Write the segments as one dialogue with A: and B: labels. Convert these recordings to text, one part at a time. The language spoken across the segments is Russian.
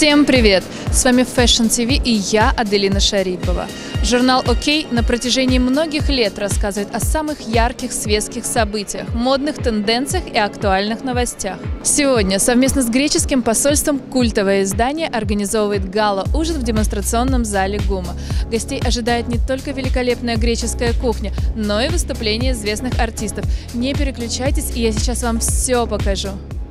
A: Всем привет! С вами Fashion TV и я, Аделина Шарипова. Журнал «Окей» на протяжении многих лет рассказывает о самых ярких светских событиях, модных тенденциях и актуальных новостях. Сегодня совместно с греческим посольством культовое издание организовывает гала-ужин в демонстрационном зале ГУМа. Гостей ожидает не только великолепная греческая кухня, но и выступления известных артистов. Не переключайтесь, и я сейчас вам все покажу.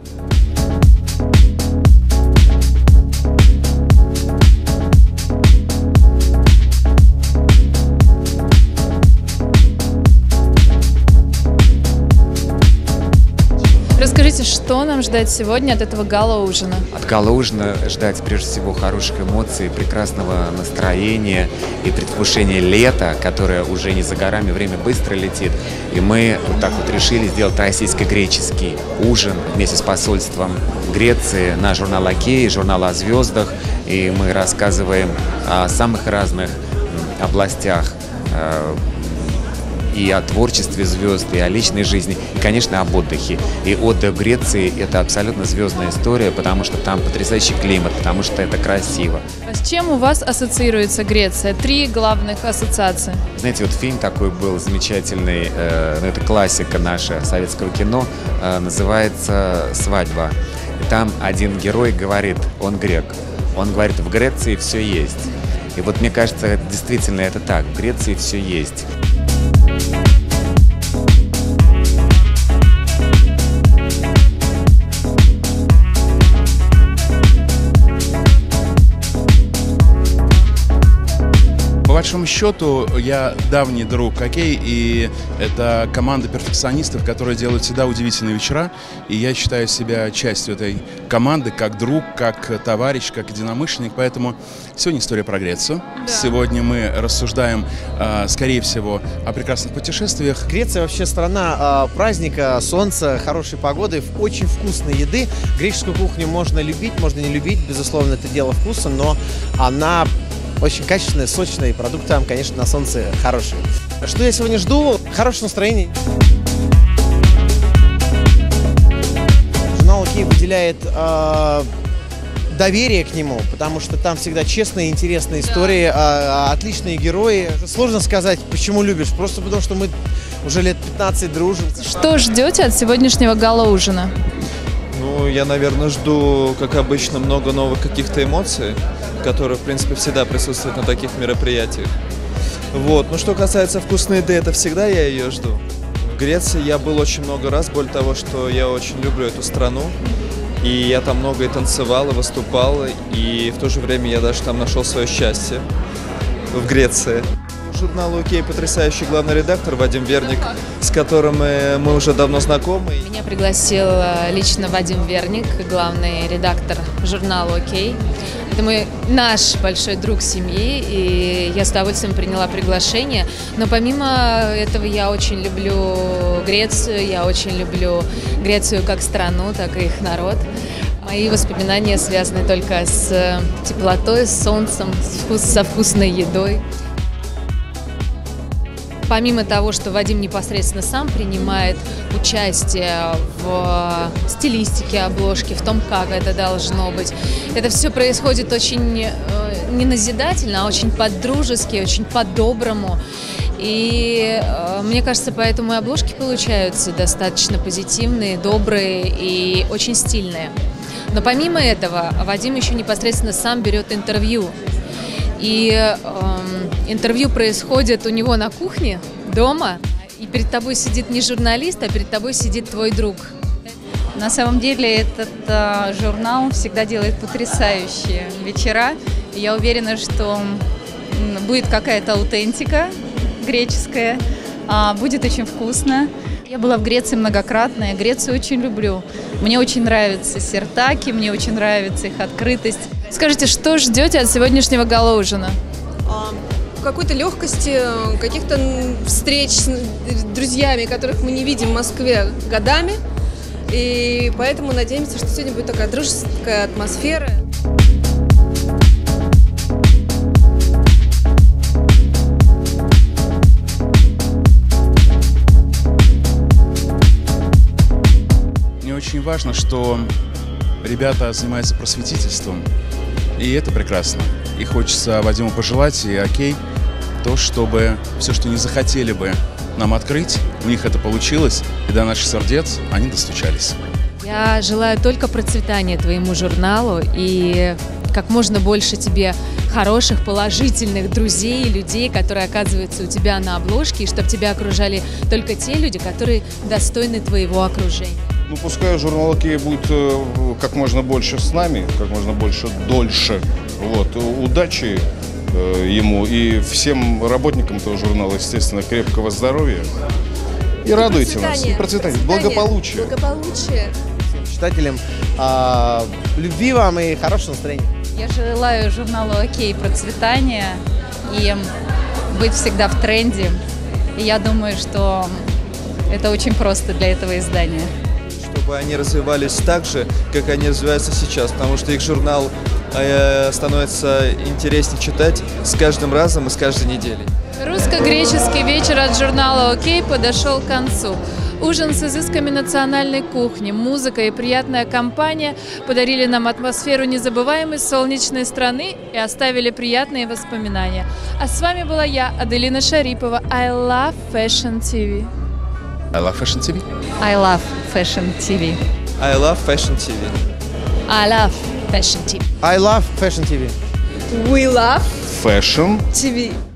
A: Расскажите, что нам ждать сегодня от этого гала-ужина?
B: От гала-ужина ждать прежде всего хороших эмоций, прекрасного настроения и предвкушения лета, которое уже не за горами, время быстро летит. И мы вот так вот решили сделать российско-греческий ужин вместе с посольством Греции на журнал «Окей», журнал о звездах. И мы рассказываем о самых разных областях и о творчестве звезд, и о личной жизни, и, конечно, об отдыхе. И отдых в Греции – это абсолютно звездная история, потому что там потрясающий климат, потому что это красиво.
A: А с чем у вас ассоциируется Греция? 3 главных ассоциации.
B: Знаете, вот фильм такой был замечательный, это классика наша советского кино, называется «Свадьба». И там один герой говорит, он грек, он говорит, в Греции все есть. И вот мне кажется, действительно это так, в Греции все есть.
C: По большому счету, я давний друг «Окей», и это команда перфекционистов, которые делают всегда удивительные вечера, и я считаю себя частью этой команды, как друг, как товарищ, как единомышленник, поэтому сегодня история про Грецию. Да. Сегодня мы рассуждаем, скорее всего, о прекрасных путешествиях.
D: Греция вообще страна праздника, солнца, хорошей погоды, очень вкусной еды. Греческую кухню можно любить, можно не любить, безусловно, это дело вкуса, но она очень качественная, сочная, и продукты там, конечно, на солнце хорошие. Что я сегодня жду? Хорошее настроение. Журнал «Окей» выделяет доверие к нему, потому что там всегда честные, интересные истории, отличные герои. Сложно сказать, почему любишь, просто потому что мы уже лет 15 дружим.
A: Что ждете от сегодняшнего гала-ужина?
E: Ну, я, наверное, жду, как обычно, много новых каких-то эмоций, которые, в принципе, всегда присутствуют на таких мероприятиях. Вот. Ну, что касается вкусной еды, это всегда я ее жду. В Греции я был очень много раз, более того, что я очень люблю эту страну. И я там много и танцевал, и выступал, и в то же время я даже там нашел свое счастье в Греции. Журнал «Окей» потрясающий главный редактор Вадим Верник, с которым мы уже давно знакомы.
A: Меня пригласил лично Вадим Верник, главный редактор журнала «Окей». Это наш большой друг семьи, и я с удовольствием приняла приглашение. Но помимо этого я очень люблю Грецию, я очень люблю Грецию как страну, так и их народ. Мои воспоминания связаны только с теплотой, с солнцем, со вкусной едой. Помимо того, что Вадим непосредственно сам принимает участие в стилистике обложки, в том, как это должно быть, это все происходит очень не назидательно, а очень по-дружески, очень по-доброму. И мне кажется, поэтому и обложки получаются достаточно позитивные, добрые и очень стильные. Но помимо этого, Вадим еще непосредственно сам берет интервью. И интервью происходит у него на кухне, дома, и перед тобой сидит не журналист, а перед тобой сидит твой друг.
F: На самом деле этот журнал всегда делает потрясающие вечера. И я уверена, что будет какая-то аутентика греческая, будет очень вкусно. Я была в Греции многократно, я Грецию очень люблю. Мне очень нравятся сиртаки, мне очень нравится их открытость.
A: Скажите, что ждете от сегодняшнего гала-ужина?
G: Какой-то легкости, каких-то встреч с друзьями, которых мы не видим в Москве годами. И поэтому надеемся, что сегодня будет такая дружеская атмосфера.
C: Мне очень важно, что ребята занимаются просветительством. И это прекрасно. И хочется Вадиму пожелать, и окей, то, чтобы все, что не захотели бы нам открыть, у них это получилось, и до наших сердец они достучались.
A: Я желаю только процветания твоему журналу и как можно больше тебе хороших, положительных друзей, людей, которые оказываются у тебя на обложке, и чтобы тебя окружали только те люди, которые достойны твоего окружения.
H: Ну, пускай журнал «Окей» будет как можно больше с нами, как можно больше дольше. Вот. Удачи ему и всем работникам этого журнала, естественно, крепкого здоровья. И радуйте нас. И процветания. Благополучия.
G: Благополучия.
D: Читателям любви вам и хорошего настроения.
F: Я желаю журналу «Окей» процветания и быть всегда в тренде. И я думаю, что это очень просто для этого издания.
E: Чтобы они развивались так же, как они развиваются сейчас, потому что их журнал становится интереснее читать с каждым разом и с каждой неделей.
A: Русско-греческий вечер от журнала «Окей» подошел к концу. Ужин с изысками национальной кухни, музыка и приятная компания подарили нам атмосферу незабываемой солнечной страны и оставили приятные воспоминания. А с вами была я, Аделина Шарипова. I love Fashion TV.
C: I love Fashion TV.
F: I love Fashion TV.
E: I love Fashion TV.
A: I love Fashion TV.
D: I love Fashion TV.
G: We love
H: Fashion
G: TV.